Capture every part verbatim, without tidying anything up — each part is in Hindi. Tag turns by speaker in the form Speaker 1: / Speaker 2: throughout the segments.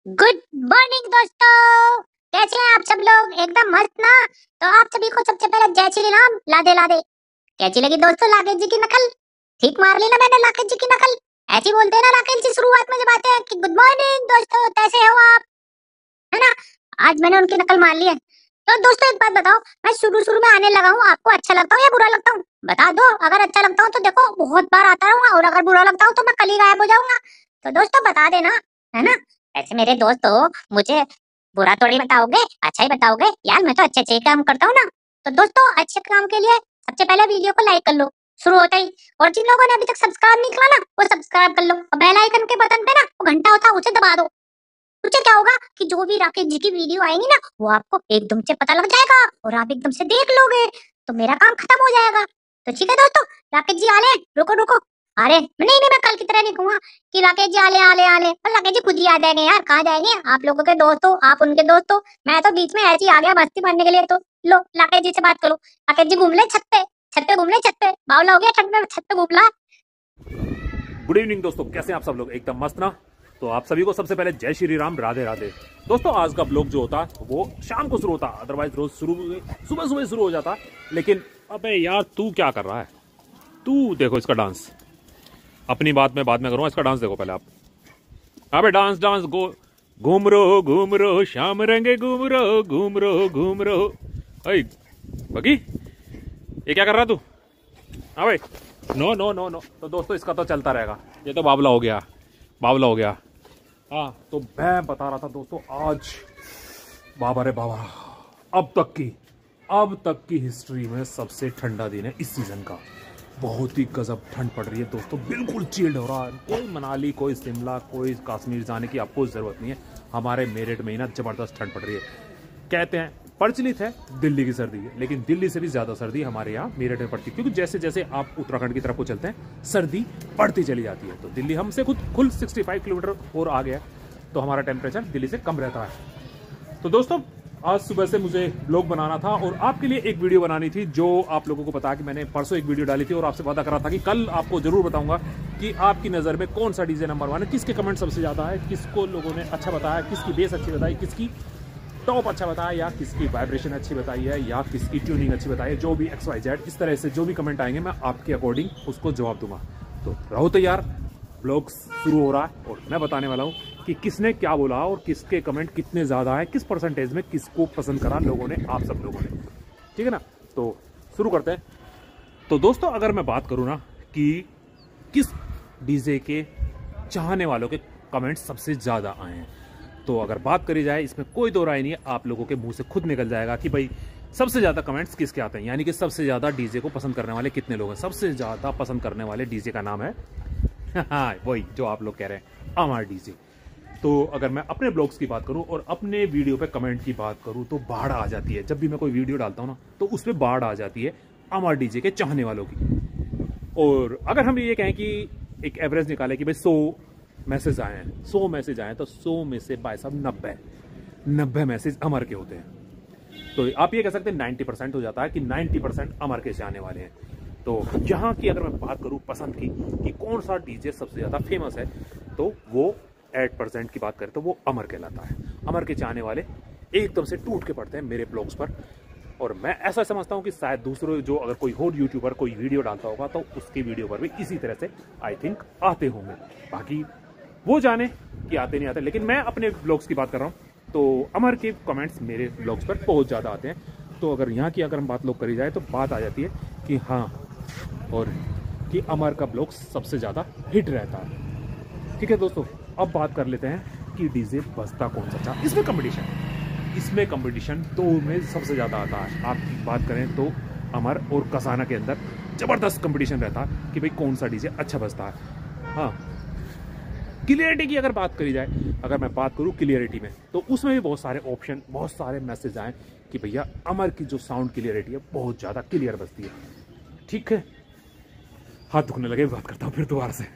Speaker 1: गुड मॉर्निंग दोस्तों, कैसे हैं आप सब लोग? एकदम मस्त ना। तो आप सभी को सबसे पहले जय श्री राम। लादे लादे। कैसी लगी दोस्तों लाकेश जी की नकल? ठीक मार ली ना मैंने लाकेश जी की नकल? ऐसी बोलते हैं ना राकेश जी शुरुआत में जब आते हैं कि गुड मॉर्निंग दोस्तों, कैसे हो आप, है ना? आज मैंने उनकी नकल मार ली है। तो दोस्तों एक बात बताओ, मैं शुरू शुरू में आने लगा हूँ, आपको अच्छा लगता हूँ या बुरा लगता हूँ? बता दो। अगर अच्छा लगता हूँ तो देखो बहुत बार आता रहूंगा, और अगर बुरा लगता हूँ तो मैं कल ही गायब हो जाऊंगा। तो दोस्तों बता देना, है ना? ऐसे मेरे दोस्त हो, मुझे बुरा थोड़ी बताओगे, अच्छा ही बताओगे यार। मैं तो अच्छे अच्छे काम करता हूँ ना। तो दोस्तों अच्छे काम के लिए सबसे पहले वीडियो को लाइक कर लो शुरू होता ही, और जिन लोगों ने अभी तक सब्सक्राइब नहीं किया ना वो सब्सक्राइब कर लो, और बेल आइकन के बटन पे ना वो घंटा होता है उसे दबा दो। उससे क्या होगा कि जो भी राकेश जी की वीडियो आएंगी ना वो आपको एकदम से पता लग जाएगा और आप एकदम से देख लोगे, तो मेरा काम खत्म हो जाएगा। तो ठीक है दोस्तों, राकेश जी आले, रुको रुको। अरे नहीं नहीं, मैं कल की तरह नहीं कहूंगा कि राकेश जी आले आले आले, और राकेश जी खुद ही आ जाएंगे यार। कहाँ जाएंगे? आप लोगों के दोस्त हो, आप उनके दोस्त हो, मैं तो बीच में ऐसे ही आ गया मस्ती मारने के लिए। तो लो राकेश जी से बात करो। राकेश जी घूम ले छत पे, छत पे घूम ले, छत पे बावला हो गया, छत पे छत पे घूम ला।
Speaker 2: गुड इवनिंग दोस्तों, कैसे हैं आप सब लोग? एकदम मस्त ना। तो आप सभी को सबसे पहले जय श्री राम, राधे राधे। दोस्तों आज का ब्लॉग जो होता है वो शाम को शुरू होता है, अदरवाइज रोज शुरू सुबह सुबह शुरू हो जाता है। लेकिन अबे यार तू क्या कर रहा है? तू देखो इसका डांस। अपनी बात में बाद में करूँगा, इसका डांस देखो पहले आप। अबे डांस डांस गो, घूम रो घूम रो श्याम रंगे, घूम रो घूम रो घूम रो। अरे बगी, ये क्या कर रहा तू? अबे नो नो नो नो। तो दोस्तों इसका तो चलता रहेगा, ये तो बावला हो गया, बावला हो गया। हाँ तो मैं बता रहा था दोस्तों, आज बाबा रे बाबा, अब तक की अब तक की हिस्ट्री में सबसे ठंडा दिन है इस सीजन का। बहुत ही गजब ठंड पड़ रही है दोस्तों, बिल्कुल चिल्ड हो रहा है। कोई मनाली, कोई शिमला, कोई कश्मीर जाने की आपको जरूरत नहीं है। हमारे मेरठ में ही ना जबरदस्त ठंड पड़ रही है। कहते हैं प्रचलित है दिल्ली की सर्दी है, लेकिन दिल्ली से भी ज्यादा सर्दी हमारे यहाँ मेरठ में पड़ती है, क्योंकि जैसे जैसे आप उत्तराखंड की तरफ को चलते हैं सर्दी बढ़ती चली जाती है। तो दिल्ली हमसे खुद कुल पैंसठ किलोमीटर और आ गया, तो हमारा टेम्परेचर दिल्ली से कम रहता है। तो दोस्तों आज सुबह से मुझे ब्लॉग बनाना था और आपके लिए एक वीडियो बनानी थी, जो आप लोगों को पता है कि मैंने परसों एक वीडियो डाली थी और आपसे वादा करा था कि कल आपको जरूर बताऊंगा कि आपकी नज़र में कौन सा डीजे नंबर वन है, किसके कमेंट सबसे ज़्यादा है, किसको लोगों ने अच्छा बताया, किसकी बेस अच्छी बताई, किसकी टॉप अच्छा बताया, या किसकी वाइब्रेशन अच्छी बताई है, या किसकी ट्यूनिंग अच्छी बताई है। जो भी एक्स वाई जेड इस तरह से जो भी कमेंट आएंगे मैं आपके अकॉर्डिंग उसको जवाब दूंगा। तो रहो तैयार, ब्लॉग शुरू हो रहा है और मैं बताने वाला हूँ कि किसने क्या बोला और किसके कमेंट कितने ज़्यादा है, किस परसेंटेज में किसको पसंद करा लोगों ने, आप सब लोगों ने। ठीक है ना? तो शुरू करते हैं। तो दोस्तों अगर मैं बात करूँ ना कि किस डीजे के चाहने वालों के कमेंट सबसे ज़्यादा आए हैं, तो अगर बात करी जाए इसमें कोई दो राय नहीं है, आप लोगों के मुंह से खुद निकल जाएगा कि भाई सबसे ज़्यादा कमेंट्स किसके आते हैं, यानी कि सबसे ज़्यादा डीजे को पसंद करने वाले कितने लोग हैं। सबसे ज़्यादा पसंद करने वाले डीजे का नाम है हाँ वही जो आप लोग कह रहे हैं, अमर डीजे। तो अगर मैं अपने ब्लॉग्स की बात करूं और अपने वीडियो पे कमेंट की बात करूं तो बाढ़ आ जाती है। जब भी मैं कोई वीडियो डालता हूं ना तो उस पर बाढ़ आ जाती है अमर डीजे के चाहने वालों की। और अगर हम ये कहें कि एक एवरेज निकाले कि भाई सौ मैसेज आए हैं, सौ मैसेज आए हैं, तो सौ में से भाई साहब नब्बे नब्बे मैसेज अमर के होते हैं। तो आप ये कह सकते हैं नाइन्टी परसेंट हो जाता है कि नाइन्टी परसेंट अमर के से आने वाले हैं। तो यहाँ की अगर मैं बात करूँ पसंद की कि कौन सा डीजे सबसे ज़्यादा फेमस है, तो वो एट परसेंट की बात करें तो वो अमर कहलाता है। अमर के चाहने वाले एकदम से टूट के पड़ते हैं मेरे ब्लॉग्स पर। और मैं ऐसा समझता हूँ कि शायद दूसरे जो अगर कोई और यूट्यूबर कोई वीडियो डालता होगा तो उसकी वीडियो पर भी इसी तरह से आई थिंक आते होंगे। बाकी वो जाने कि आते नहीं आते, लेकिन मैं अपने ब्लॉग्स की बात कर रहा हूँ तो अमर के कमेंट्स मेरे ब्लॉग्स पर बहुत ज़्यादा आते हैं। तो अगर यहाँ की अगर हम बात लोग करी जाए तो बात आ जाती है कि हाँ, और कि अमर का ब्लॉग सबसे ज़्यादा हिट रहता है। ठीक है दोस्तों, अब बात कर लेते हैं कि डीजे बजता कौन सा चाह। इसमें कंपटीशन इसमें कंपटीशन दो में सबसे ज़्यादा आता है। आप बात करें तो अमर और कसाना के अंदर ज़बरदस्त कंपटीशन रहता है कि भाई कौन सा डीजे अच्छा बजता है। हाँ, क्लियरिटी की अगर बात करी जाए, अगर मैं बात करूँ क्लियरिटी में, तो उसमें भी बहुत सारे ऑप्शन, बहुत सारे मैसेज आए कि भैया अमर की जो साउंड क्लियरिटी है बहुत ज़्यादा क्लियर बजती है। ठीक है, हाथ दुखने लगे, बात करता हूँ फिर दोबारा से।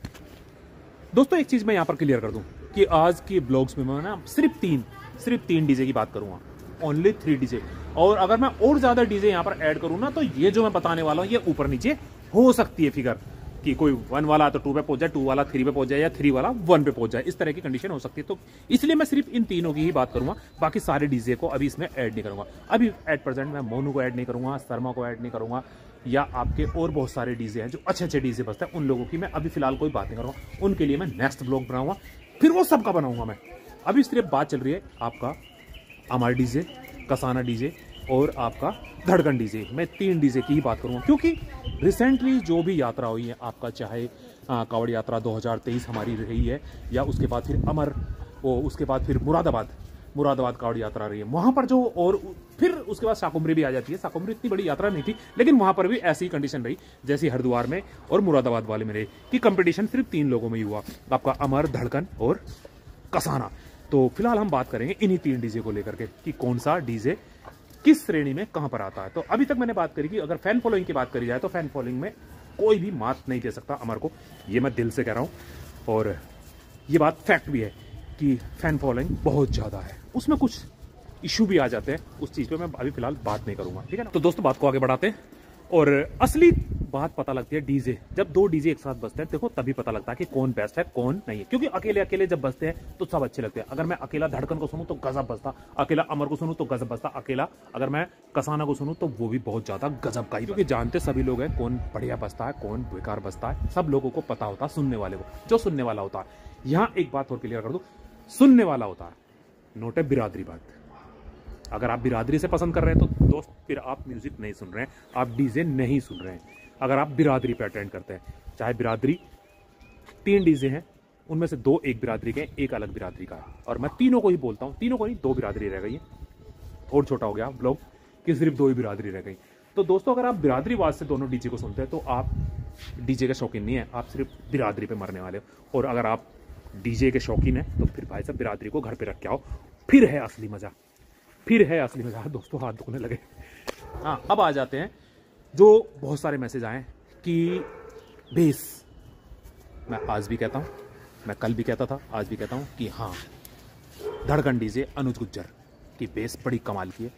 Speaker 2: दोस्तों एक चीज़ मैं यहाँ पर क्लियर कर दूँ कि आज के ब्लॉग्स में मैं ना सिर्फ तीन सिर्फ तीन डीजे की बात करूँगा, ओनली थ्री डीजे। और अगर मैं और ज़्यादा डीजे यहाँ पर ऐड करूँ ना तो ये जो मैं बताने वाला हूँ ये ऊपर नीचे हो सकती है फिगर, कि कोई वन वाला तो टू पे पहुंच जाए, टू वाला थ्री पे पहुंच जाए, या थ्री वाला वन पे पहुंच जाए, इस तरह की कंडीशन हो सकती है। तो इसलिए मैं सिर्फ इन तीनों की ही बात करूंगा, बाकी सारे डीजे को अभी इसमें ऐड नहीं करूंगा। अभी एट प्रेजेंट मैं मोनू को ऐड नहीं करूंगा, शर्मा को ऐड नहीं करूंगा, या आपके और बहुत सारे डीजे हैं जो अच्छे अच्छे डीजे बजते हैं, उन लोगों की मैं अभी फिलहाल कोई बात नहीं करूंगा। उनके लिए मैं नेक्स्ट ब्लॉग बनाऊंगा, फिर वो सबका बनाऊंगा मैं। अभी सिर्फ बात चल रही है आपका अमर डीजे, कसाना डीजे और आपका धड़कन डीजे। मैं तीन डीजे की ही बात करूंगा, क्योंकि रिसेंटली जो भी यात्रा हुई है आपका, चाहे कांवड़ यात्रा दो हज़ार तेईस हमारी रही है, या उसके बाद फिर अमर, वो उसके बाद फिर मुरादाबाद मुरादाबाद कांवड़ यात्रा रही है, वहां पर जो, और फिर उसके बाद शाकुंभरी भी आ जाती है। शाकुंभरी इतनी बड़ी यात्रा नहीं थी, लेकिन वहां पर भी ऐसी कंडीशन रही जैसी हरिद्वार में और मुरादाबाद वाले में रही, कि कंपटीशन सिर्फ तीन लोगों में ही हुआ, आपका अमर, धड़कन और कसाना। तो फिलहाल हम बात करेंगे इन्हीं तीन डीजे को लेकर के कि कौन सा डीजे किस श्रेणी में कहां पर आता है। तो अभी तक मैंने बात करी कि अगर फैन फॉलोइंग की बात करी जाए तो फैन फॉलोइंग में कोई भी मात नहीं दे सकता अमर को, ये मैं दिल से कह रहा हूं, और ये बात फैक्ट भी है कि फैन फॉलोइंग बहुत ज्यादा है। उसमें कुछ इशू भी आ जाते हैं, उस चीज पे मैं अभी फिलहाल बात नहीं करूंगा, ठीक है ना। तो दोस्तों बात को आगे बढ़ाते हैं, और असली बात पता लगती है डीजे, जब दो डीजे एक साथ बजते हैं, देखो तभी पता लगता है कि कौन बेस्ट है कौन नहीं है। क्योंकि अकेले अकेले जब बजते हैं तो सब अच्छे लगते हैं। अगर मैं अकेला धड़कन को सुनूं तो गजब बजता, अकेला अमर को सुनूं तो गजब बजता, अकेला अगर मैं कसाना को सुनूं तो वो भी बहुत ज्यादा गजब का ही। क्योंकि जानते सभी लोग हैं कौन बढ़िया बजता है कौन बेकार बजता है, सब लोगों को पता होता है, सुनने वाले को, जो सुनने वाला होता है। यहाँ एक बात और क्लियर कर दूं, सुनने वाला होता है, नोट है बिरादरी बात। अगर आप बिरादरी से पसंद कर रहे हैं तो दोस्त फिर आप म्यूजिक नहीं सुन रहे हैं, आप डीजे नहीं सुन रहे हैं। अगर आप बिरादरी पे अटेंड करते हैं, चाहे बिरादरी तीन डीजे हैं, उनमें से दो एक बिरादरी के, एक अलग बिरादरी का है, और मैं तीनों को ही बोलता हूं, तीनों को नहीं, दो बिरादरी रह गई है, और छोटा हो गया ब्लॉग कि सिर्फ दो ही बिरादरी रह गई। तो दोस्तों अगर आप बिरादरी वाद से दोनों डीजे को सुनते हैं तो आप डीजे के शौकीन नहीं है, आप सिर्फ बिरादरी पे मरने वाले हो। और अगर आप डीजे के शौकीन है तो फिर भाई साहब बिरादरी को घर पे रख के आओ, फिर है असली मजा, फिर है असली मजा। दोस्तों हाथ दुखने लगे। हाँ, अब आ जाते हैं जो बहुत सारे मैसेज आए कि बेस, मैं आज भी कहता हूँ, मैं कल भी कहता था, आज भी कहता हूँ कि हाँ, धड़कन डीजे अनुज गुज्जर की बेस बड़ी कमाल की है,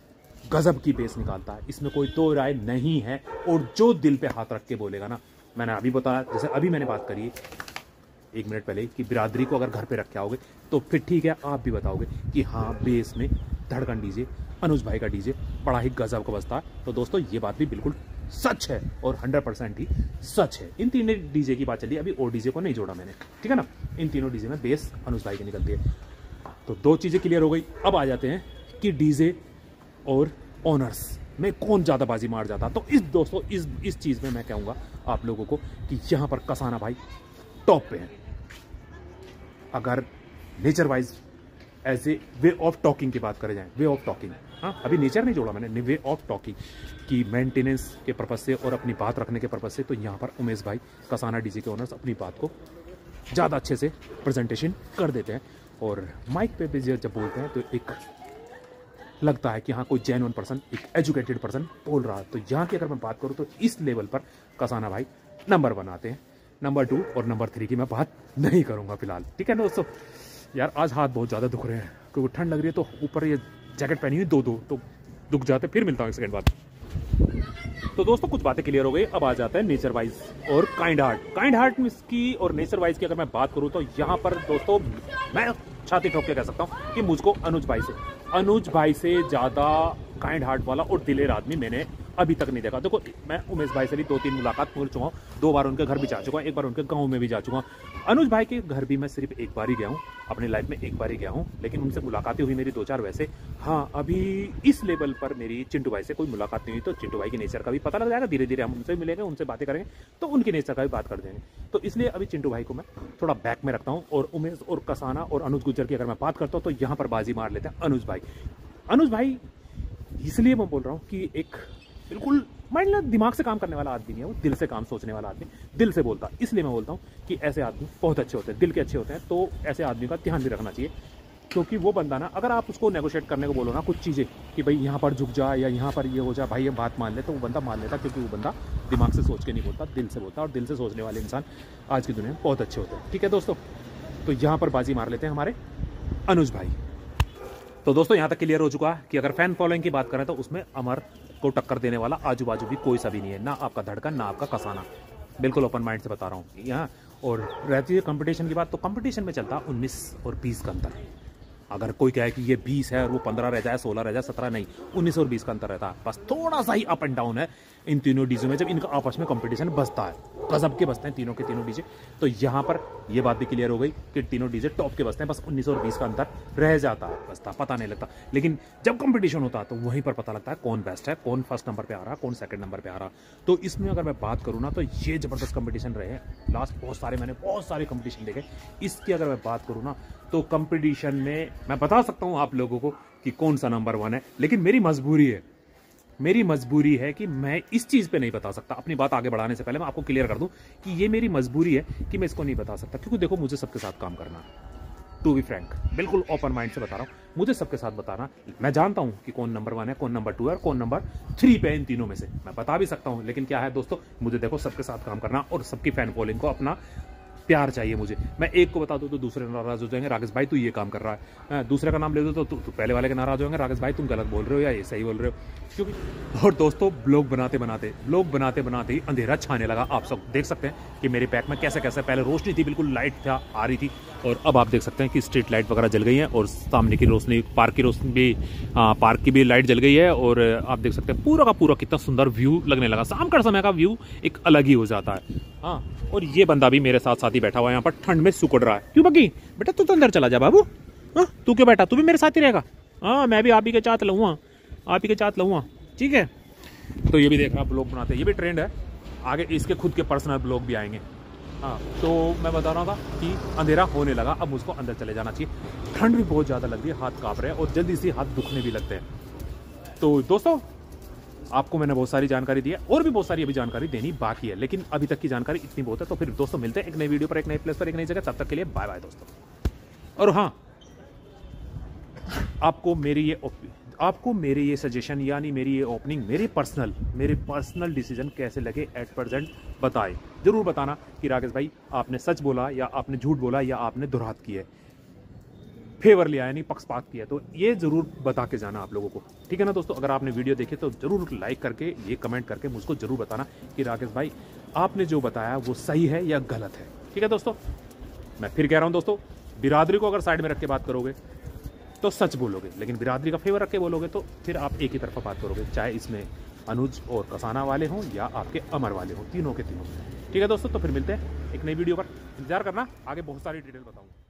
Speaker 2: गजब की बेस निकालता है, इसमें कोई दो राय नहीं है। और जो दिल पे हाथ रख के बोलेगा ना, मैंने अभी बताया, जैसे अभी मैंने बात करी एक मिनट पहले कि बिरादरी को अगर घर पे रख के आओगे तो फिर ठीक है, आप भी बताओगे कि हाँ बेस में धड़कन डीजे, अनुज भाई का डीजे बड़ा ही गजब का बजता है। तो दोस्तों ये बात भी बिल्कुल सच है और हंड्रेड परसेंट ही सच है। इन तीनों डीजे की बात चली, अभी और डीजे को नहीं जोड़ा मैंने, ठीक है ना। इन तीनों डीजे में बेस अनुज भाई की निकलती है। तो दो चीजें क्लियर हो गई। अब आ जाते हैं कि डीजे और ऑनर्स में कौन ज्यादा बाजी मार जाता। तो इस दोस्तों इस इस चीज में मैं कहूंगा आप लोगों को कि यहां पर कसाना भाई टॉप पे है। अगर nature wise as a way of talking की बात करें जाए, वे ऑफ टॉकिंग, हाँ अभी नेचर नहीं जोड़ा मैंने, वे ऑफ टॉकिंग की मेंटेनेंस के पर्पज से और अपनी बात रखने के पर्पज से, तो यहाँ पर उमेश भाई कसाना डीजे के ओनर्स अपनी बात को ज़्यादा अच्छे से प्रेजेंटेशन कर देते हैं। और माइक पे भी जब बोलते हैं तो एक लगता है कि हाँ कोई जेन्युइन पर्सन, एक एजुकेटेड पर्सन बोल रहा है। तो यहाँ की अगर मैं बात करूँ तो इस लेवल पर कसाना भाई नंबर वन आते हैं। नंबर टू और नंबर थ्री की मैं बात नहीं करूँगा फिलहाल, ठीक है दोस्तों। यार आज हाथ बहुत ज़्यादा दुख रहे हैं क्योंकि ठंड लग रही है, तो ऊपर ये जैकेट पहनी हुई दो दो तो दुख जाते। फिर मिलता हूँ एक सेकंड बाद। तो दोस्तों कुछ बातें क्लियर हो गई। अब आ जाता है नेचर वाइज और काइंड हार्ट। काइंड हार्ट की और नेचर वाइज की अगर मैं बात करूँ तो यहाँ पर दोस्तों मैं छाती ठोक के कह सकता हूँ कि मुझको अनुज भाई से अनुज भाई से ज़्यादा काइंड हार्ट वाला और दिलेर आदमी मैंने अभी तक नहीं देखा। देखो मैं उमेश भाई से भी दो तीन मुलाकात कर चुका हूँ, दो बार उनके घर भी जा चुका हूँ, एक बार उनके गांव में भी जा चुका हूँ। अनुज भाई के घर भी मैं सिर्फ एक बार ही गया हूँ, अपनी लाइफ में एक बार ही गया हूँ, लेकिन उनसे मुलाकातें हुई मेरी दो चार। वैसे हाँ अभी इस लेवल पर मेरी चिंटू भाई से कोई मुलाकात नहीं हुई, तो चिंटू भाई के नेचर का भी पता लग जाएगा। धीरे धीरे हम उनसे मिलेंगे, उनसे बातें करेंगे तो उनके नेचर का भी बात कर देंगे। तो इसलिए अभी चिंटू भाई को मैं थोड़ा बैक में रखता हूँ। और उमेश और कसाना और अनुज गुज्जर की अगर मैं बात करता हूँ तो यहाँ पर बाजी मार लेते हैं अनुज भाई। अनुज भाई इसलिए मैं बोल रहा हूँ कि एक बिल्कुल माइंड दिमाग से काम करने वाला आदमी नहीं है, वो दिल से काम सोचने वाला आदमी, दिल से बोलता। इसलिए मैं बोलता हूँ कि ऐसे आदमी बहुत अच्छे होते हैं, दिल के अच्छे होते हैं। तो ऐसे आदमी का ध्यान भी रखना चाहिए, क्योंकि वो बंदा ना, अगर आप उसको नेगोशिएट करने को बोलो ना कुछ चीज़ें कि भाई यहाँ पर झुक जा या यहाँ पर ये हो जा, भाई ये बात मान ले, तो वो बंदा मान लेता, क्योंकि वो बंदा दिमाग से सोच के नहीं बोलता, दिल से बोलता। और दिल से सोचने वाले इंसान आज की दुनिया में बहुत अच्छे होते हैं, ठीक है दोस्तों। तो यहाँ पर बाजी मार लेते हैं हमारे अनुज भाई। तो दोस्तों यहाँ तक क्लियर हो चुका है कि अगर फैन फॉलोइंग की बात करें तो उसमें अमर को टक्कर देने वाला आजू बाजू भी कोई सा भी नहीं है, ना आपका धड़कन ना आपका कसाना। बिल्कुल ओपन माइंड से बता रहा हूँ यहाँ। और रहती है कंपटीशन की बात, तो कंपटीशन में चलता उन्नीस और बीस का अंतर। अगर कोई कहे कि ये बीस है और वो पंद्रह रह जाए, सोलह रह जाए, सत्रह, नहीं, उन्नीस और बीस का अंतर रहता है। बस थोड़ा सा ही अप एंड डाउन है इन तीनों डीजे में, जब इनका आपस में कंपटीशन बसता है। गजब के बसते हैं तीनों के तीनों डीजे। तो यहाँ पर ये बात भी क्लियर हो गई कि तीनों डीजे टॉप के बसते हैं, बस उन्नीस और बीस का अंतर रह जाता है, बसता पता नहीं लगता। लेकिन जब कंपटीशन होता है तो वहीं पर पता लगता है कौन बेस्ट है, कौन फर्स्ट नंबर पे आ रहा, कौन सेकंड नंबर पे आ रहा। तो इसमें अगर मैं बात करूँ ना, तो ये ज़बरदस्त कंपटीशन रहे हैं लास्ट, बहुत सारे मैंने बहुत सारे कंपटीशन देखे। इसकी अगर मैं बात करूँ ना, तो कंपटीशन में मैं बता सकता हूँ आप लोगों को कि कौन सा नंबर वन है, लेकिन मेरी मजबूरी है मेरी मजबूरी है कि मैं इस चीज़ पे नहीं बता सकता। अपनी बात आगे बढ़ाने से पहले मैं आपको क्लियर कर दूं कि ये मेरी मजबूरी है कि मैं इसको नहीं बता सकता, क्योंकि देखो मुझे सबके साथ काम करना है। टू बी फ्रैंक, बिल्कुल ओपन माइंड से बता रहा हूँ, मुझे सबके साथ बताना। मैं जानता हूँ कि कौन नंबर वन है, कौन नंबर टू है और कौन नंबर थ्री पे, इन तीनों में से मैं बता भी सकता हूँ। लेकिन क्या है दोस्तों, मुझे देखो सबके साथ काम करना और सबकी फैन फॉलोइंग को अपना प्यार चाहिए मुझे। मैं एक को बता दूं तो दूसरे नाराज हो जाएंगे, राकेश भाई तू ये काम कर रहा है। दूसरे का नाम ले दो तो तू पहले वाले के नाराज होंगे, राकेश भाई तुम गलत बोल रहे हो या ये सही बोल रहे हो। क्योंकि और दोस्तों, ब्लॉग बनाते बनाते ब्लॉग बनाते बनाते ही अंधेरा छाने लगा। आप सब देख सकते हैं कि मेरे पैक में कैसे कैसे पहले रोशनी थी, बिल्कुल लाइट था आ रही थी, और अब आप देख सकते हैं कि स्ट्रीट लाइट वगैरह जल गई है और सामने की रोशनी, पार्क की रोशनी भी, आ, पार्क की भी लाइट जल गई है। और आप देख सकते हैं पूरा का पूरा कितना सुंदर व्यू लगने लगा। शाम का समय का व्यू एक अलग ही हो जाता है। हाँ, और ये बंदा भी मेरे साथ साथ ही बैठा हुआ है यहाँ पर, ठंड में सुकड़ रहा है। क्यों बगी बेटा, तू तो अंदर चला जा बाबू। हाँ, तू क्यों बैठा, तू भी मेरे साथ ही रहेगा। हाँ, मैं भी आप ही के साथ लूँगा, आप ही के साथ लूँगा, ठीक है। तो ये भी देख रहा, ब्लॉग बनाते, ये भी ट्रेंड है। आगे इसके खुद के पर्सनल ब्लॉग भी आएंगे। हाँ, तो मैं बता रहा था कि अंधेरा होने लगा, अब मुझको अंदर चले जाना चाहिए। ठंड भी बहुत ज़्यादा लग रही है, हाथ काँप रहे हैं और जल्दी से हाथ दुखने भी लगते हैं। तो दोस्तों, आपको मैंने बहुत सारी जानकारी दी है और भी बहुत सारी अभी जानकारी देनी बाकी है, लेकिन अभी तक की जानकारी इतनी बहुत है। तो फिर दोस्तों मिलते हैं एक नई वीडियो पर, एक नई प्लेस पर, एक नई जगह। तब तक के लिए बाय बाय दोस्तों। और हाँ, आपको मेरी ये आपको मेरे ये सजेशन यानी मेरी ये ओपनिंग, मेरे पर्सनल मेरे पर्सनल डिसीजन कैसे लगे एट प्रेजेंट बताएं। जरूर बताना कि राकेश भाई आपने सच बोला या आपने झूठ बोला या आपने दुरात की है, फेवर लिया यानी पक्षपात किया, तो ये जरूर बता के जाना आप लोगों को, ठीक है ना दोस्तों। अगर आपने वीडियो देखी तो जरूर लाइक करके, ये कमेंट करके मुझको जरूर बताना कि राकेश भाई आपने जो बताया वो सही है या गलत है, ठीक है दोस्तों। मैं फिर कह रहा हूँ दोस्तों, बिरादरी को अगर साइड में रख के बात करोगे तो सच बोलोगे, लेकिन बिरादरी का फेवर रख के बोलोगे तो फिर आप एक ही तरफा बात करोगे, चाहे इसमें अनुज और कसाना वाले हों या आपके अमर वाले हों, तीनों के तीनों, ठीक है दोस्तों। तो फिर मिलते हैं एक नई वीडियो पर, इंतजार करना, आगे बहुत सारी डिटेल बताऊँगा।